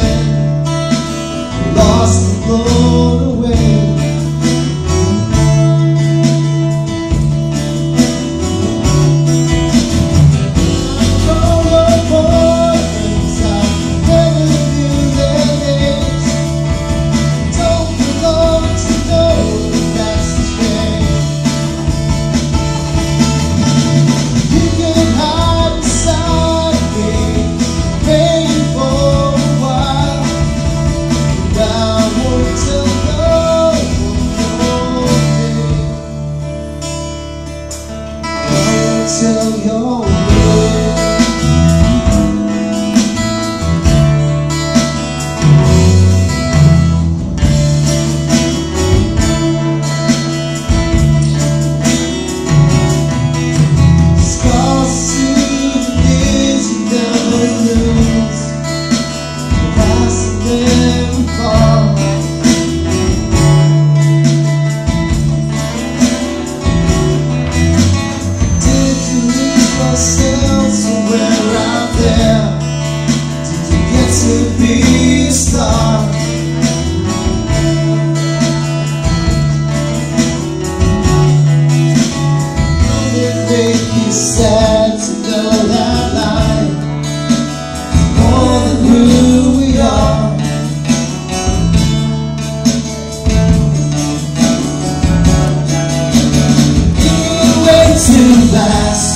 lost and blown away. Tell your scars, souvenirs you never lose, past them fall. Somewhere out there, did you get to be a star? Would it make you sad to know that life is more than who we are? You wait to last.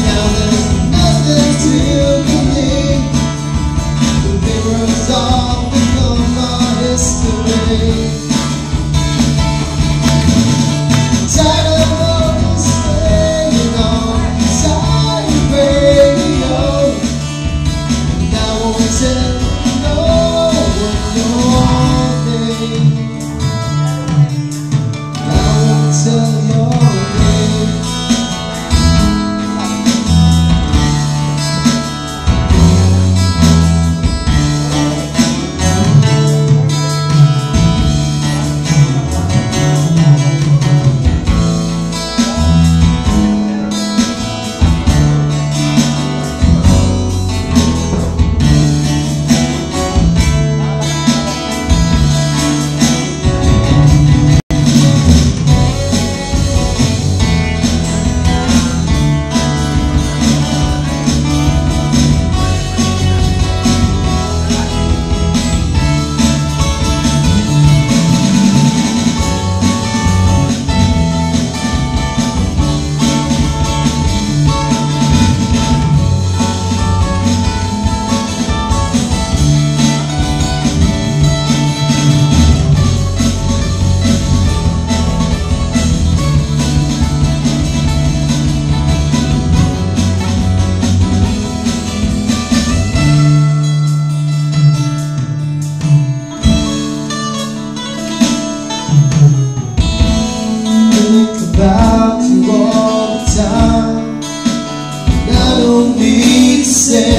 About you all the time, and I don't need to say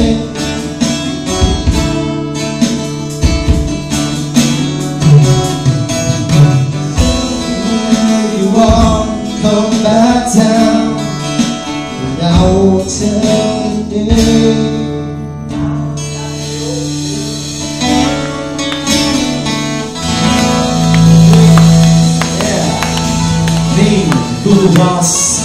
where you are, come back down, and I won't tell you. Boss.